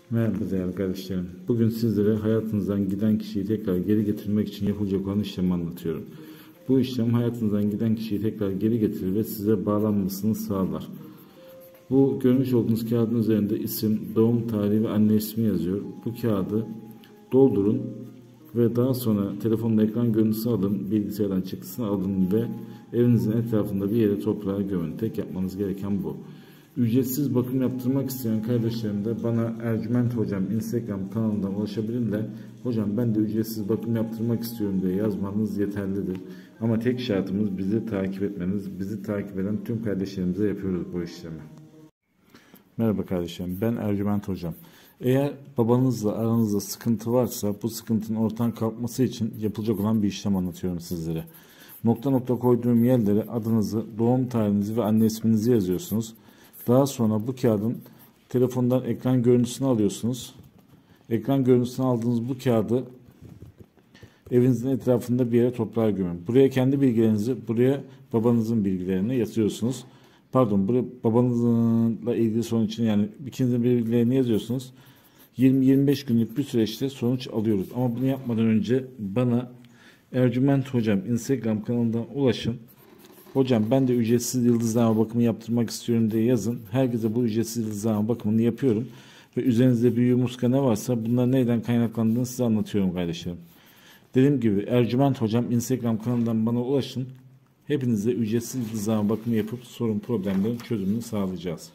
Merhaba değerli kardeşlerim. Bugün sizlere hayatınızdan giden kişiyi tekrar geri getirmek için yapılacak olan işlemi anlatıyorum. Bu işlem hayatınızdan giden kişiyi tekrar geri getirir ve size bağlanmasını sağlar. Bu görmüş olduğunuz kağıdın üzerinde isim, doğum tarihi ve anne ismi yazıyor. Bu kağıdı doldurun ve daha sonra telefonla ekran görüntüsü alın, bilgisayardan çıktısını alın ve evinizin etrafında bir yere toprağa gömün. Tek yapmanız gereken bu. Ücretsiz bakım yaptırmak isteyen kardeşlerim de bana Ercüment Hocam Instagram kanalından ulaşabilirler. Hocam ben de ücretsiz bakım yaptırmak istiyorum diye yazmanız yeterlidir. Ama tek şartımız bizi takip etmeniz. Bizi takip eden tüm kardeşlerimize yapıyoruz bu işlemi. Merhaba kardeşlerim, ben Ercüment Hocam. Eğer babanızla aranızda sıkıntı varsa bu sıkıntının ortadan kalkması için yapılacak olan bir işlem anlatıyorum sizlere. Nokta nokta koyduğum yerlere adınızı, doğum tarihinizi ve anne isminizi yazıyorsunuz. Daha sonra bu kağıdın telefondan ekran görüntüsünü alıyorsunuz. Ekran görüntüsünü aldığınız bu kağıdı evinizin etrafında bir yere toprağa gömün. Buraya kendi bilgilerinizi, buraya babanızın bilgilerini yazıyorsunuz. Pardon, buraya babanızla ilgili sorun için yani ikinizin bilgilerini yazıyorsunuz. 20-25 günlük bir süreçte sonuç alıyoruz. Ama bunu yapmadan önce bana Ercüment Hocam Instagram kanalından ulaşın. Hocam ben de ücretsiz yıldızlama bakımı yaptırmak istiyorum diye yazın. Herkese bu ücretsiz yıldızlama bakımını yapıyorum. Ve üzerinizde büyü, muska ne varsa bunlar neyden kaynaklandığını size anlatıyorum kardeşlerim. Dediğim gibi Ercüment Hocam Instagram kanalından bana ulaşın. Hepinize ücretsiz yıldızlama bakımı yapıp sorun problemlerin çözümünü sağlayacağız.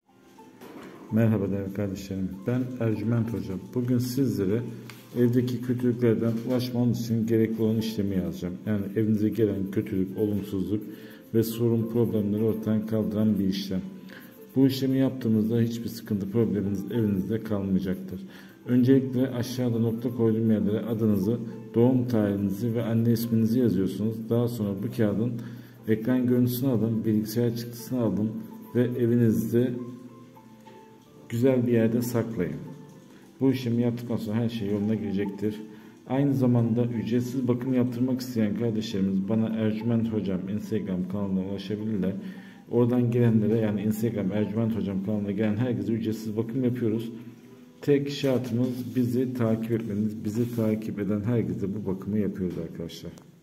Merhaba değerli kardeşlerim. Ben Ercüment Hocam. Bugün sizlere evdeki kötülüklerden ulaşmanız için gerekli olan işlemi yazacağım. Yani evinize gelen kötülük, olumsuzluk ve sorun problemleri ortadan kaldıran bir işlem. Bu işlemi yaptığımızda hiçbir sıkıntı probleminiz evinizde kalmayacaktır. Öncelikle aşağıda nokta koyduğum yerlere adınızı, doğum tarihinizi ve anne isminizi yazıyorsunuz. Daha sonra bu kağıdın ekran görüntüsünü alın, bilgisayar çıktısını alın ve evinizde güzel bir yerde saklayın. Bu işlemi yaptıktan sonra her şey yoluna girecektir. Aynı zamanda ücretsiz bakım yaptırmak isteyen kardeşlerimiz bana Ercüment Hocam Instagram kanalına ulaşabilirler. Oradan gelenlere yani Instagram Ercüment Hocam kanalına gelen herkese ücretsiz bakım yapıyoruz. Tek şartımız bizi takip etmeniz. Bizi takip eden herkese bu bakımı yapıyoruz arkadaşlar.